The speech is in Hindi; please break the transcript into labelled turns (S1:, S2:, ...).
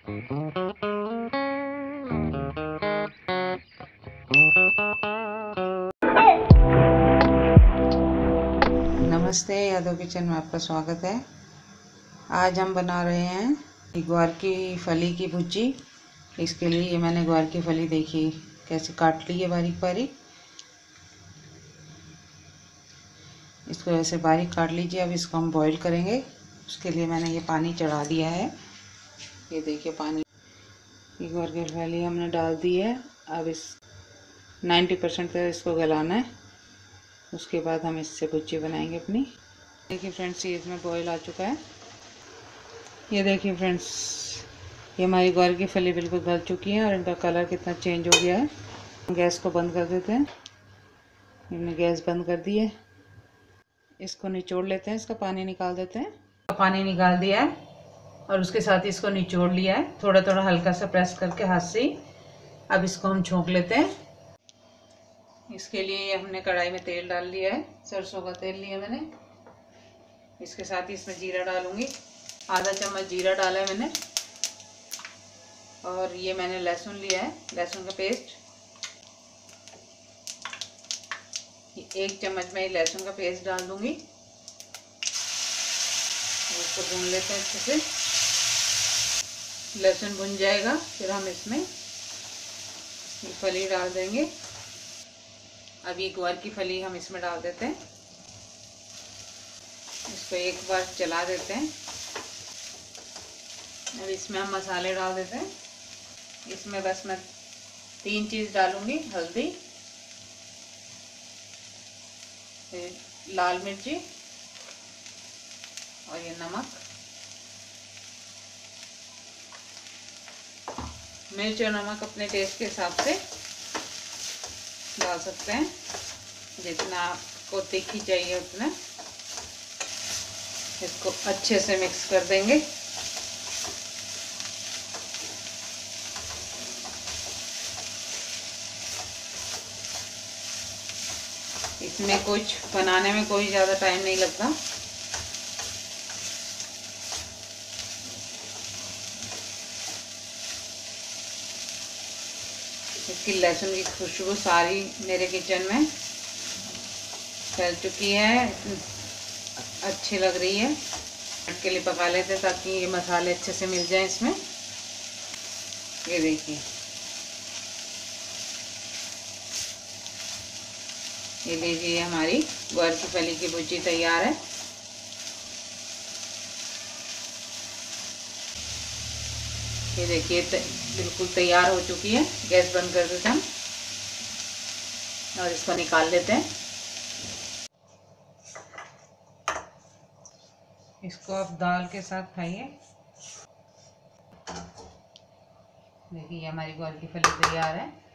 S1: नमस्ते, यादव किचन में आपका स्वागत है। आज हम बना रहे हैं ग्वार की फली की भुर्जी। इसके लिए ये मैंने ग्वार की फली देखी कैसे काट ली है बारीक बारीक। इसको ऐसे बारीक काट लीजिए। अब इसको हम बॉईल करेंगे। उसके लिए मैंने ये पानी चढ़ा दिया है। ये देखिए पानी, ये ग्वार की फली हमने डाल दी है। अब इस 90% तक इसको गलाना है। उसके बाद हम इससे भुर्जी बनाएंगे अपनी। देखिए फ्रेंड्स, ये इसमें बॉईल आ चुका है। ये देखिए फ्रेंड्स, ये हमारी ग्वार की फली बिल्कुल गल चुकी है और इनका कलर कितना चेंज हो गया है। गैस को बंद कर देते हैं। हमने गैस बंद कर दी है। इसको निचोड़ लेते हैं, इसका पानी निकाल देते हैं। पानी निकाल दिया है और उसके साथ ही इसको निचोड़ लिया है, थोड़ा थोड़ा हल्का सा प्रेस करके हाथ से ही। अब इसको हम छोंक लेते हैं। इसके लिए हमने कढ़ाई में तेल डाल लिया है, सरसों का तेल लिया मैंने। इसके साथ ही इसमें जीरा डालूंगी। आधा चम्मच जीरा डाला है मैंने। और ये मैंने लहसुन लिया है, लहसुन का पेस्ट। 1 चम्मच में लहसुन का पेस्ट डाल दूंगी। इसको भून लेते हैं अच्छे से। लहसुन भुन जाएगा, फिर हम इसमें ये फली डाल देंगे। अब ये ग्वार की फली हम इसमें डाल देते हैं। इसको एक बार चला देते हैं। अब इसमें हम मसाले डाल देते हैं। इसमें बस मैं 3 चीज़ डालूंगी। हल्दी, लाल मिर्ची और ये नमक। मिर्च और नमक अपने टेस्ट के हिसाब से डाल सकते हैं, जितना आपको तीखी चाहिए उतना। इसको अच्छे से मिक्स कर देंगे। इसमें कुछ बनाने में कोई ज़्यादा टाइम नहीं लगता। इसकी लहसुन की खुशबू सारी मेरे किचन में फैल चुकी है, अच्छी लग रही है। के लिए पका लेते हैं ताकि ये मसाले अच्छे से मिल जाए इसमें। ये देखिए, ये लीजिए, हमारी ग्वार की फली की भुर्जी तैयार है। ये देखिए बिल्कुल तैयार हो चुकी है। गैस बंद कर देते हैं और इसको निकाल लेते हैं। इसको आप दाल के साथ खाइए। देखिए हमारी ग्वार की फली तैयार है।